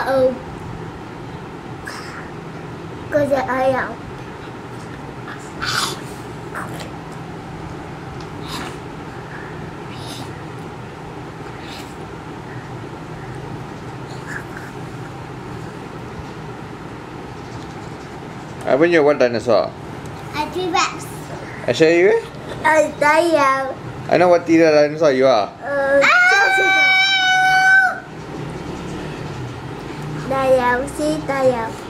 Kerja ayam. Abang what dinosaur? A T-Rex. I show you? A lion. I know what dinosaur you are. Lion, see lion.